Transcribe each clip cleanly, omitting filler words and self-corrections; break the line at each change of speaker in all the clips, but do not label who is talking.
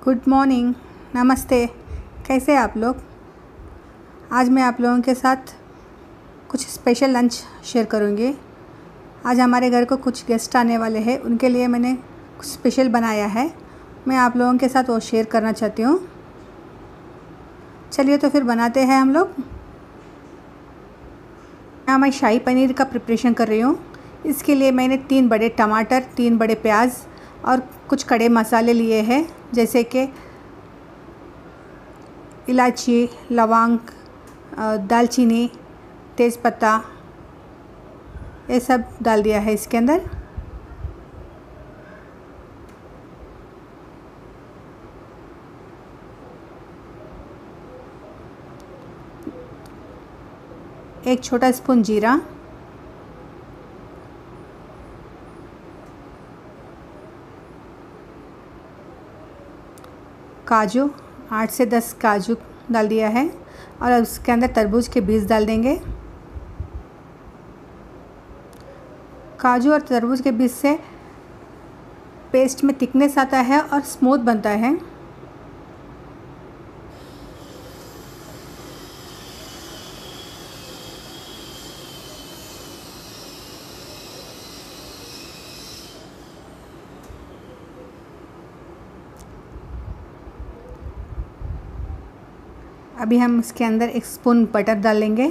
Good morning, नमस्ते। कैसे हैं आप लोग? आज मैं आप लोगों के साथ कुछ स्पेशल लंच शेयर करूँगी। आज हमारे घर को कुछ गेस्ट आने वाले हैं, उनके लिए मैंने कुछ स्पेशल बनाया है। मैं आप लोगों के साथ वो शेयर करना चाहती हूँ। चलिए तो फिर बनाते हैं हम लोग। यहाँ मैं शाही पनीर का प्रिपरेशन कर रही हूँ। इसके लिए मैंने 3 बड़े टमाटर, 3 बड़े प्याज और कुछ खड़े मसाले लिए हैं, जैसे कि इलायची, लौंग, दालचीनी, तेज़पत्ता, ये सब डाल दिया है इसके अंदर। एक छोटा स्पून जीरा, काजू, 8 से 10 काजू डाल दिया है और अब उसके अंदर तरबूज के बीज डाल देंगे। काजू और तरबूज के बीज से पेस्ट में थिकनेस आता है और स्मूथ बनता है। अभी हम इसके अंदर 1 स्पून बटर डाल लेंगे।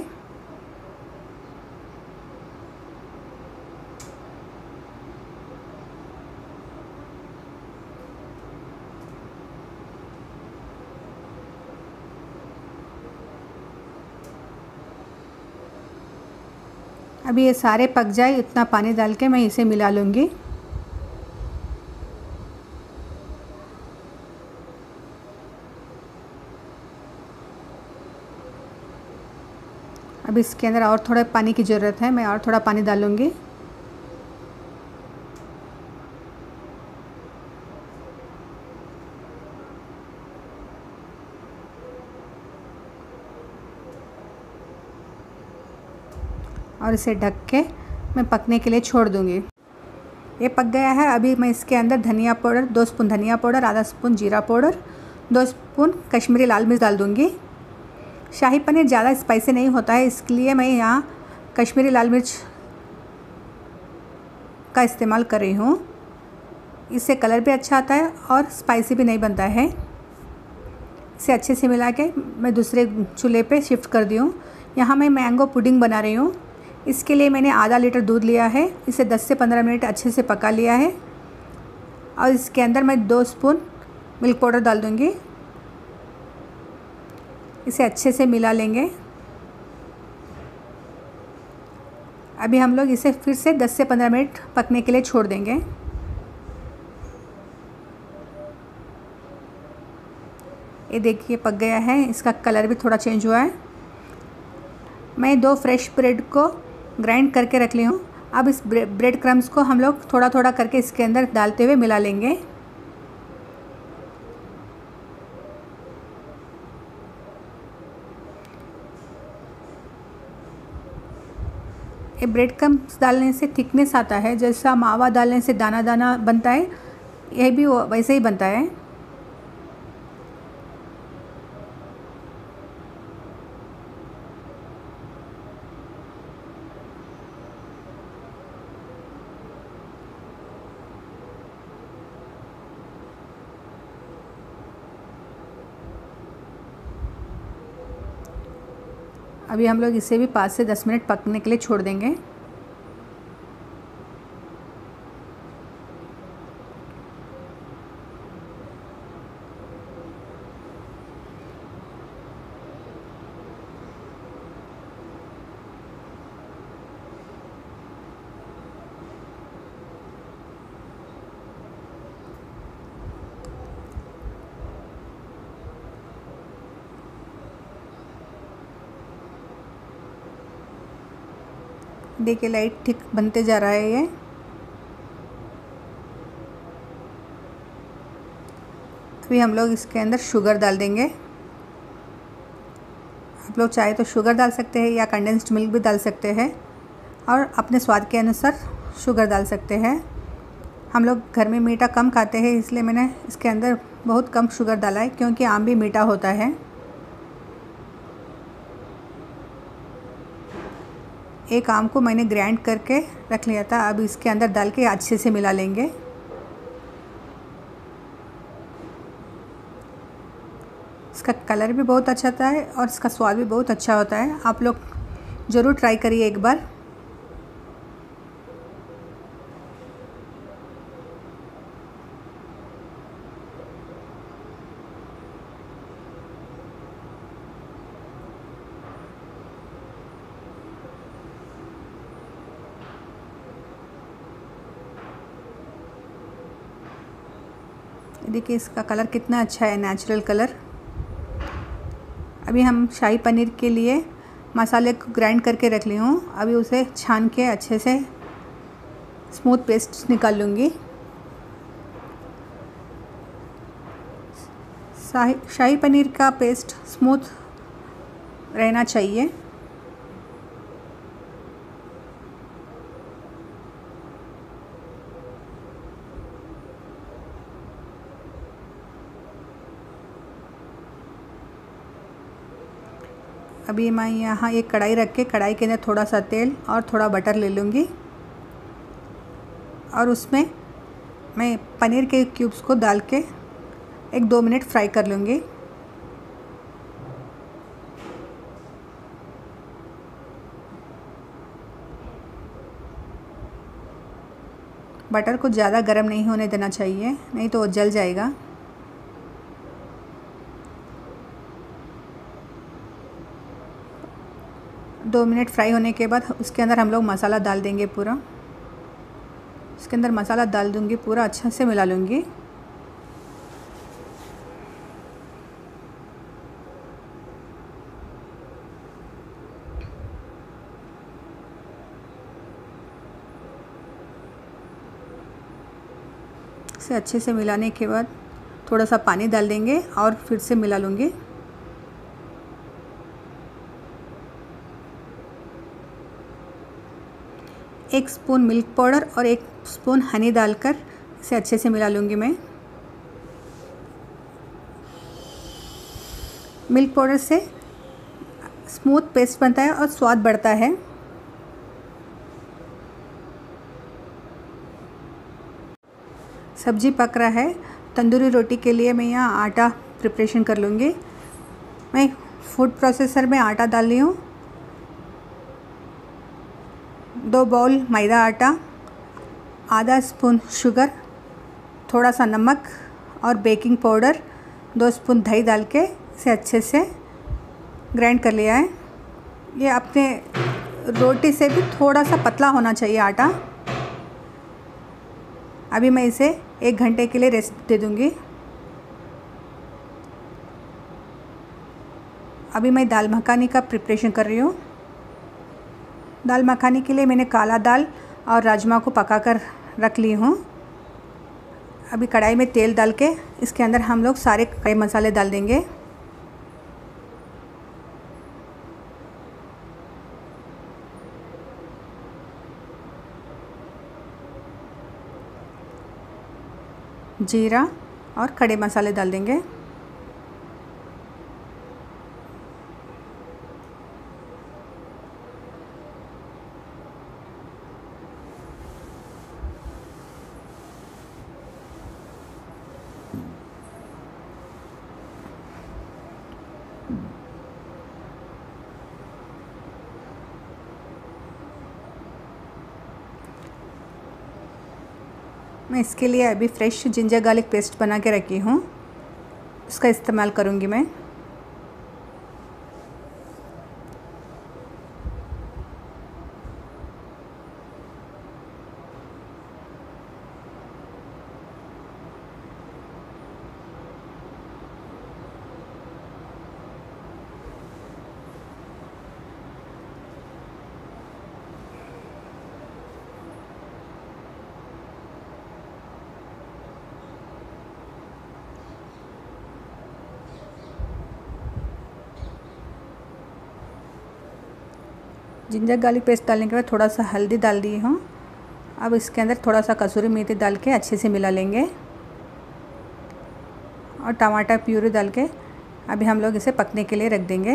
अभी ये सारे पक जाए इतना पानी डाल के मैं इसे मिला लूँगी। अब इसके अंदर और थोड़ा पानी की ज़रूरत है, मैं और थोड़ा पानी डालूँगी। और इसे ढक के मैं पकने के लिए छोड़ दूँगी। ये पक गया है। अभी मैं इसके अंदर धनिया पाउडर, 2 स्पून धनिया पाउडर, आधा स्पून जीरा पाउडर, 2 स्पून कश्मीरी लाल मिर्च डाल दूँगी। शाही पनीर ज़्यादा स्पाइसी नहीं होता है, इसलिए मैं यहाँ कश्मीरी लाल मिर्च का इस्तेमाल कर रही हूँ। इससे कलर भी अच्छा आता है और स्पाइसी भी नहीं बनता है। इसे अच्छे से मिला के मैं दूसरे चूल्हे पे शिफ्ट कर दी हूँ। यहाँ मैं मैंगो पुडिंग बना रही हूँ। इसके लिए मैंने आधा लीटर दूध लिया है, इसे 10 से 15 मिनट अच्छे से पका लिया है और इसके अंदर मैं 2 स्पून मिल्क पाउडर डाल दूँगी। इसे अच्छे से मिला लेंगे। अभी हम लोग इसे फिर से 10 से 15 मिनट पकने के लिए छोड़ देंगे। ये देखिए पक गया है, इसका कलर भी थोड़ा चेंज हुआ है। मैं 2 फ्रेश ब्रेड को ग्राइंड करके रख ली हूँ। अब इस ब्रेड क्रम्स को हम लोग थोड़ा थोड़ा करके इसके अंदर डालते हुए मिला लेंगे। ये ब्रेड क्रम्स डालने से थिकनेस आता है, जैसा मावा डालने से दाना दाना बनता है, यह भी वैसे ही बनता है। अभी हम लोग इसे भी 5 से 10 मिनट पकने के लिए छोड़ देंगे। देखिए लाइट ठीक बनते जा रहा है ये। अभी हम लोग इसके अंदर शुगर डाल देंगे। आप लोग चाहे तो शुगर डाल सकते हैं या कंडेंस्ड मिल्क भी डाल सकते हैं और अपने स्वाद के अनुसार शुगर डाल सकते हैं। हम लोग घर में मीठा कम खाते हैं, इसलिए मैंने इसके अंदर बहुत कम शुगर डाला है, क्योंकि आम भी मीठा होता है। एक आम को मैंने ग्राइंड करके रख लिया था, अब इसके अंदर डाल के अच्छे से मिला लेंगे। इसका कलर भी बहुत अच्छा आता है और इसका स्वाद भी बहुत अच्छा होता है। आप लोग ज़रूर ट्राई करिए एक बार। देखिए इसका कलर कितना अच्छा है, नेचुरल कलर। अभी हम शाही पनीर के लिए मसाले को ग्राइंड करके रख ली हूँ। अभी उसे छान के अच्छे से स्मूथ पेस्ट निकाल लूँगी। शाही पनीर का पेस्ट स्मूथ रहना चाहिए। अभी मैं यहाँ एक कढ़ाई रख के कढ़ाई के अंदर थोड़ा सा तेल और थोड़ा बटर ले लूँगी और उसमें मैं पनीर के क्यूब्स को डाल के 1-2 मिनट फ्राई कर लूँगी। बटर को ज़्यादा गर्म नहीं होने देना चाहिए, नहीं तो वो जल जाएगा। दो मिनट फ्राई होने के बाद उसके अंदर हम लोग मसाला डाल देंगे पूरा। इसके अंदर मसाला डाल दूँगी, पूरा अच्छा से मिला लूँगी। इसे अच्छे से मिलाने के बाद थोड़ा सा पानी डाल देंगे और फिर से मिला लूँगी। एक स्पून मिल्क पाउडर और 1 स्पून हनी डालकर इसे अच्छे से मिला लूँगी मैं। मिल्क पाउडर से स्मूथ पेस्ट बनता है और स्वाद बढ़ता है। सब्जी पक रहा है। तंदूरी रोटी के लिए मैं यहाँ आटा प्रिपरेशन कर लूँगी। मैं फूड प्रोसेसर में आटा डाल रही हूँ। 2 बाउल मैदा आटा, आधा स्पून शुगर, थोड़ा सा नमक और बेकिंग पाउडर, 2 स्पून दही डाल के इसे अच्छे से ग्राइंड कर लिया है। ये अपने रोटी से भी थोड़ा सा पतला होना चाहिए आटा। अभी मैं इसे 1 घंटे के लिए रेस्ट दे दूँगी। अभी मैं दाल मखानी का प्रिपरेशन कर रही हूँ। दाल मखानी के लिए मैंने काला दाल और राजमा को पकाकर रख ली हूँ। अभी कढ़ाई में तेल डाल के इसके अंदर हम लोग सारे खड़े मसाले डाल देंगे। जीरा और खड़े मसाले डाल देंगे। मैं इसके लिए अभी फ्रेश जिंजर गार्लिक पेस्ट बना के रखी हूँ, उसका इस्तेमाल करूँगी मैं। जिंजर गार्लिक पेस्ट डालने के बाद थोड़ा सा हल्दी डाल दी हूँ अब इसके अंदर थोड़ा सा कसूरी मेथी डाल के अच्छे से मिला लेंगे और टमाटर प्यूरी डाल के अभी हम लोग इसे पकने के लिए रख देंगे।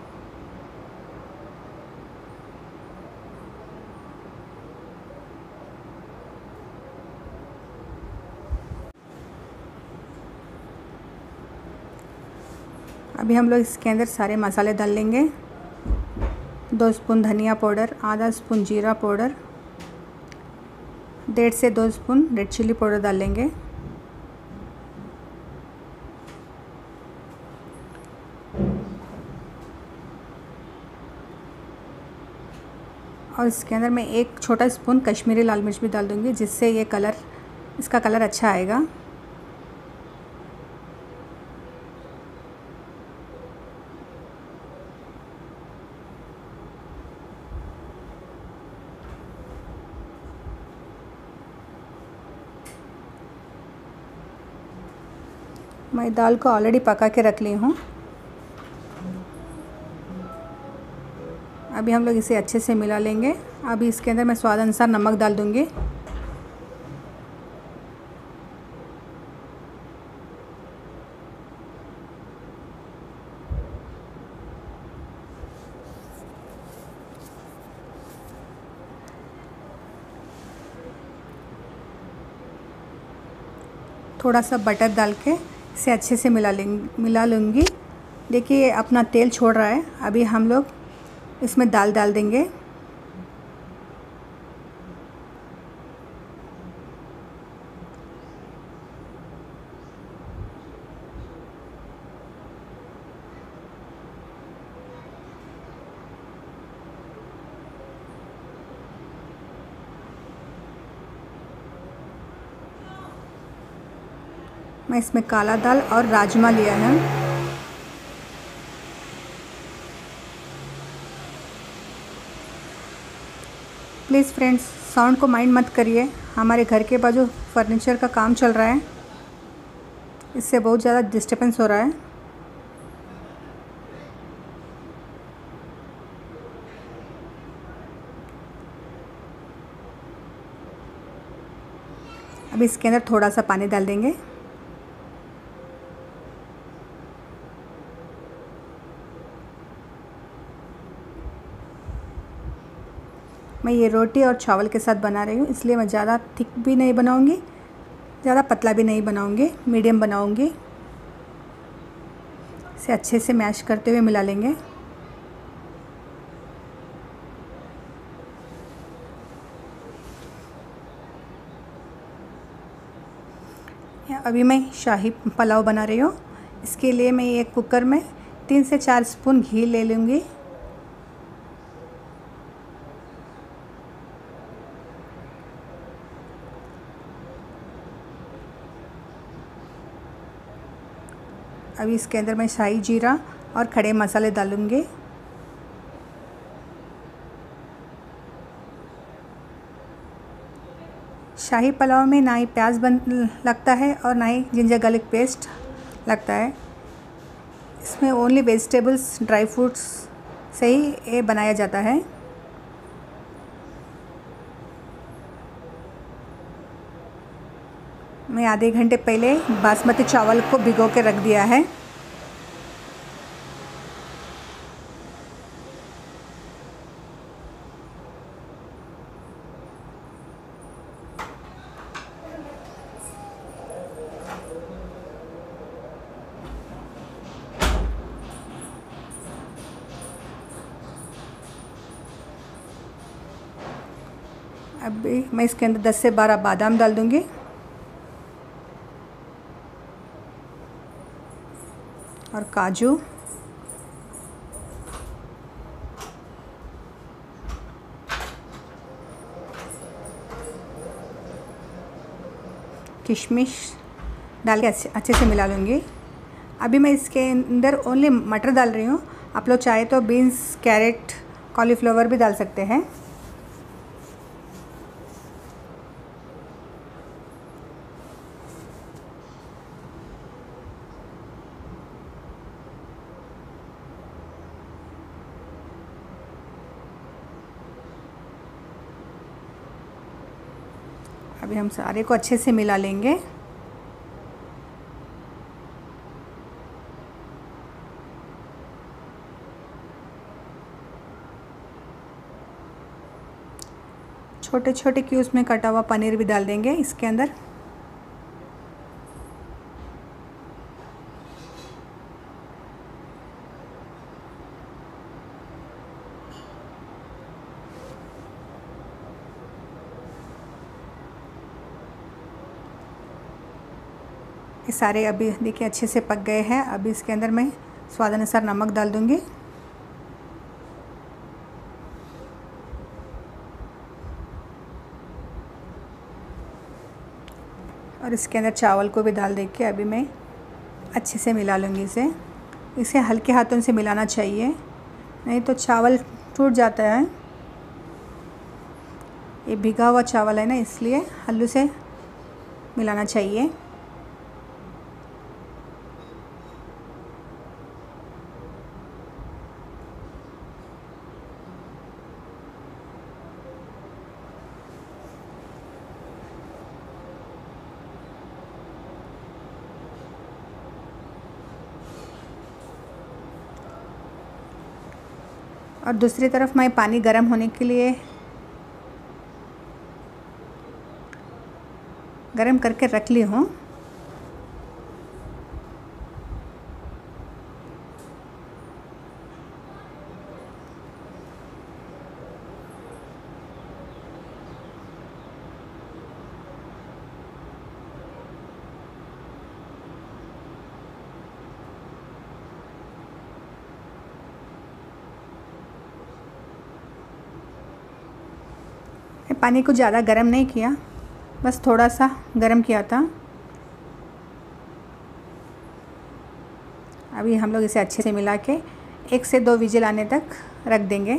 अभी हम लोग इसके अंदर सारे मसाले डाल लेंगे। 2 स्पून धनिया पाउडर, आधा स्पून जीरा पाउडर, 1.5 से 2 स्पून रेड चिल्ली पाउडर डाल लेंगे। और इसके अंदर मैं 1 छोटा स्पून कश्मीरी लाल मिर्च भी डाल दूँगी, जिससे ये कलर, इसका कलर अच्छा आएगा। मैं दाल को ऑलरेडी पका के रख ली हूँ। अभी हम लोग इसे अच्छे से मिला लेंगे। अभी इसके अंदर मैं स्वाद अनुसार नमक डाल दूँगी। थोड़ा सा बटर डाल के इसे अच्छे से मिला लूँगी। देखिए अपना तेल छोड़ रहा है। अभी हम लोग इसमें दाल डाल देंगे। मैं इसमें काला दाल और राजमा लिया है। प्लीज़ फ्रेंड्स, साउंड को माइंड मत करिए। हमारे घर के बाजू फर्नीचर का काम चल रहा है, इससे बहुत ज़्यादा डिस्टर्बेंस हो रहा है। अभी इसके अंदर थोड़ा सा पानी डाल देंगे। मैं ये रोटी और चावल के साथ बना रही हूँ, इसलिए मैं ज़्यादा थिक भी नहीं बनाऊँगी, ज़्यादा पतला भी नहीं बनाऊँगी, मीडियम बनाऊँगी। इसे अच्छे से मैश करते हुए मिला लेंगे। अभी मैं शाही पुलाव बना रही हूँ। इसके लिए मैं एक कुकर में 3 से 4 स्पून घी ले लूँगी। अभी इसके अंदर मैं शाही जीरा और खड़े मसाले डालूँगी। शाही पुलाव में ना ही प्याज लगता है और ना ही जिंजर गार्लिक पेस्ट लगता है। इसमें ओनली वेजिटेबल्स, ड्राई फ्रूट्स से ही ये बनाया जाता है। मैं आधे घंटे पहले बासमती चावल को भिगो के रख दिया है। अभी मैं इसके अंदर 10 से 12 बादाम डाल दूँगी और काजू, किशमिश डाल के अच्छे से मिला लूँगी। अभी मैं इसके अंदर ओनली मटर डाल रही हूँ। आप लोग चाहे तो बीन्स, कैरेट, कॉलीफ्लावर भी डाल सकते हैं। अभी हम सारे को अच्छे से मिला लेंगे। छोटे छोटे क्यूब्स में कटा हुआ पनीर भी डाल देंगे इसके अंदर। ये सारे अभी देखिए अच्छे से पक गए हैं। अभी इसके अंदर मैं स्वाद अनुसार नमक डाल दूंगी। और इसके अंदर चावल को भी डाल दे के अभी मैं अच्छे से मिला लूँगी इसे हल्के हाथों से मिलाना चाहिए, नहीं तो चावल टूट जाता है। ये भीगा हुआ चावल है ना, इसलिए हल्लू से मिलाना चाहिए। और दूसरी तरफ मैं पानी गर्म होने के लिए गर्म करके रख ली हूँ। पानी को ज़्यादा गर्म नहीं किया, बस थोड़ा सा गर्म किया था। अभी हम लोग इसे अच्छे से मिला के 1 से 2 विजिल आने तक रख देंगे।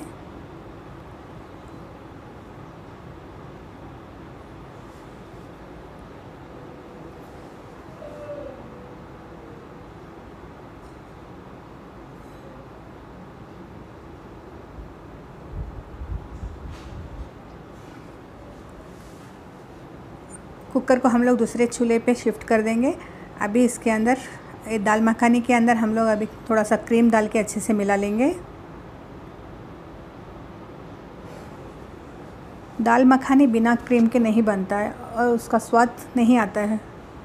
कुकर को हम लोग दूसरे चूल्हे पे शिफ्ट कर देंगे। अभी इसके अंदर दाल मखानी के अंदर हम लोग अभी थोड़ा सा क्रीम डाल के अच्छे से मिला लेंगे। दाल मखानी बिना क्रीम के नहीं बनता है और उसका स्वाद नहीं आता है।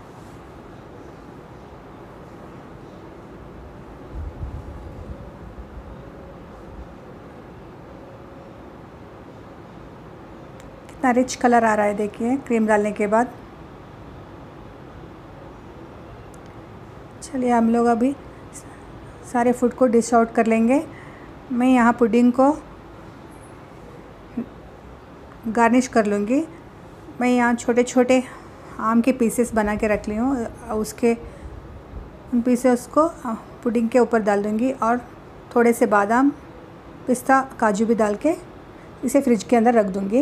कितना रिच कलर आ रहा है देखिए क्रीम डालने के बाद। चलिए हम लोग अभी सारे फूड को डिश आउट कर लेंगे। मैं यहाँ पुडिंग को गार्निश कर लूँगी। मैं यहाँ छोटे छोटे आम के पीसेस बना के रख ली हूँ, उसके उन पीसेस को पुडिंग के ऊपर डाल दूँगी और थोड़े से बादाम, पिस्ता, काजू भी डाल के इसे फ्रिज के अंदर रख दूँगी।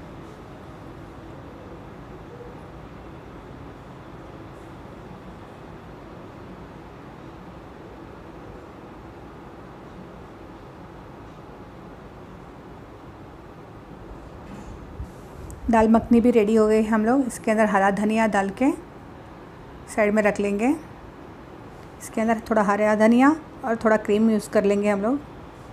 दाल मखनी भी रेडी हो गई। हम लोग इसके अंदर हरा धनिया डाल के साइड में रख लेंगे। इसके अंदर थोड़ा हरा धनिया और थोड़ा क्रीम यूज़ कर लेंगे हम लोग।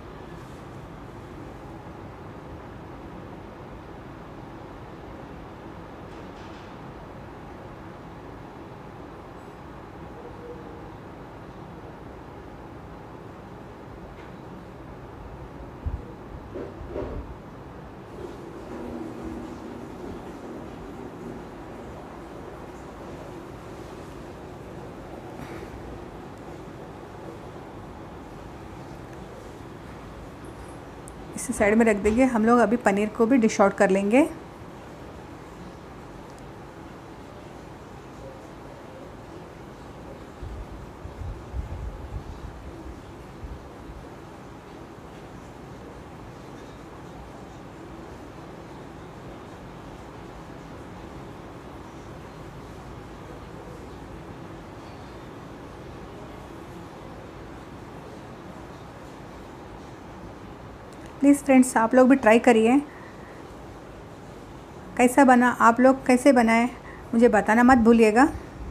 इसे साइड में रख देंगे। हम लोग अभी पनीर को भी डिश आउट कर लेंगे। प्लीज़ फ्रेंड्स आप लोग भी ट्राई करिए। कैसा बना, आप लोग कैसे बनाए मुझे बताना मत भूलिएगा।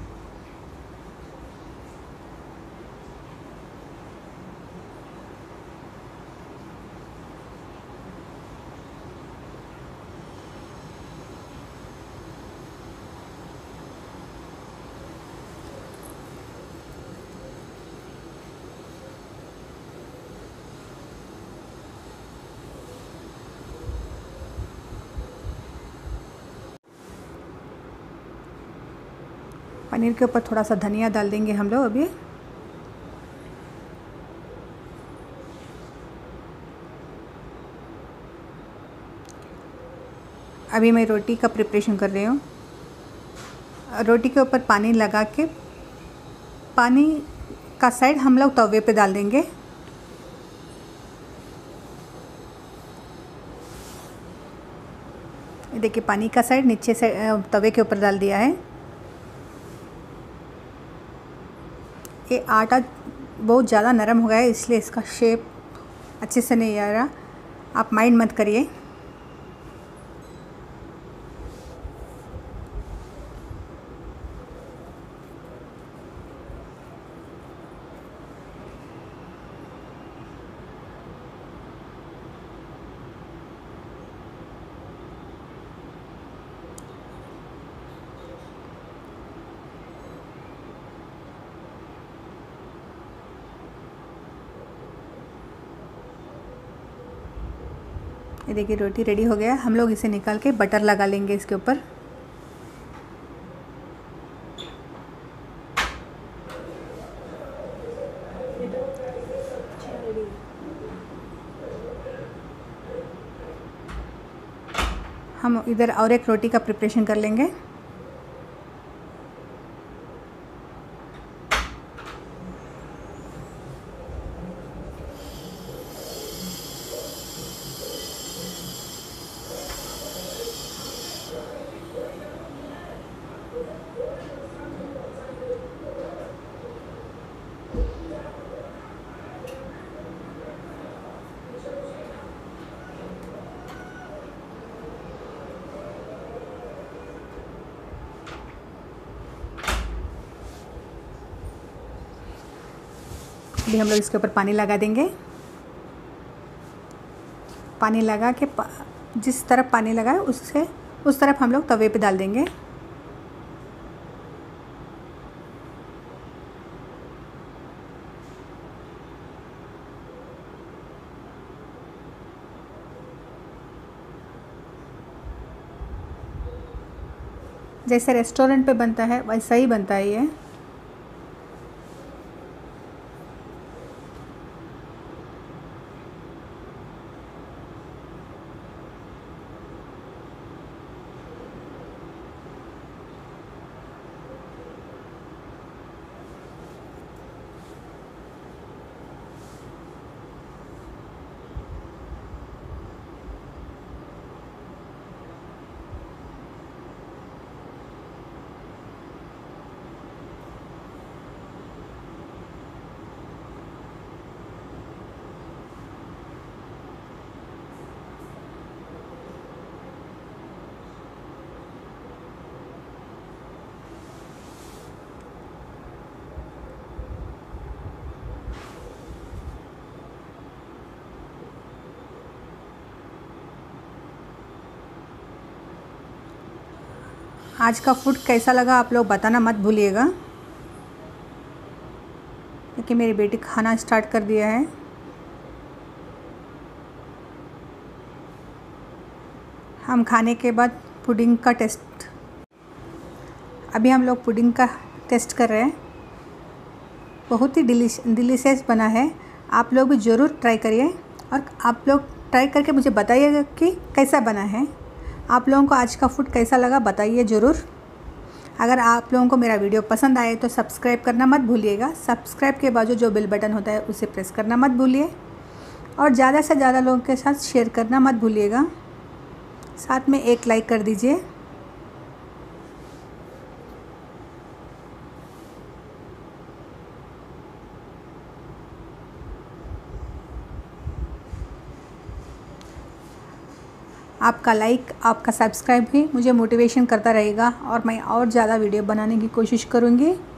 पनीर के ऊपर थोड़ा सा धनिया डाल देंगे हम लोग अभी। अभी मैं रोटी का प्रिपरेशन कर रही हूँ। रोटी के ऊपर पानी लगा के पानी का साइड हम लोग तवे पे डाल देंगे। ये देखिए पानी का साइड नीचे से तवे के ऊपर डाल दिया है। ये आटा बहुत ज़्यादा नरम हो गया है इसलिए इसका शेप अच्छे से नहीं आ रहा, आप माइंड मत करिए। ये देखिए रोटी रेडी हो गया। हम लोग इसे निकाल के बटर लगा लेंगे इसके ऊपर। हम इधर और एक रोटी का प्रिपरेशन कर लेंगे। अभी हम लोग इसके ऊपर पानी लगा देंगे। पानी लगा के जिस तरफ पानी लगा है उससे उस तरफ हम लोग तवे पे डाल देंगे। जैसे रेस्टोरेंट पे बनता है वैसा ही बनता है ये। आज का फूड कैसा लगा आप लोग बताना मत भूलिएगा। क्योंकि मेरी बेटी खाना स्टार्ट कर दिया है। हम खाने के बाद पुडिंग का टेस्ट, अभी हम लोग पुडिंग का टेस्ट कर रहे हैं। बहुत ही डिलीशियस बना है। आप लोग भी ज़रूर ट्राई करिए और आप लोग ट्राई करके मुझे बताइएगा कि कैसा बना है। आप लोगों को आज का फूड कैसा लगा बताइए ज़रूर। अगर आप लोगों को मेरा वीडियो पसंद आए तो सब्सक्राइब करना मत भूलिएगा। सब्सक्राइब के बाजू जो बेल बटन होता है उसे प्रेस करना मत भूलिए और ज़्यादा से ज़्यादा लोगों के साथ शेयर करना मत भूलिएगा। साथ में एक लाइक कर दीजिए। आपका लाइक, आपका सब्सक्राइब भी मुझे मोटिवेशन करता रहेगा और मैं और ज़्यादा वीडियो बनाने की कोशिश करूँगी।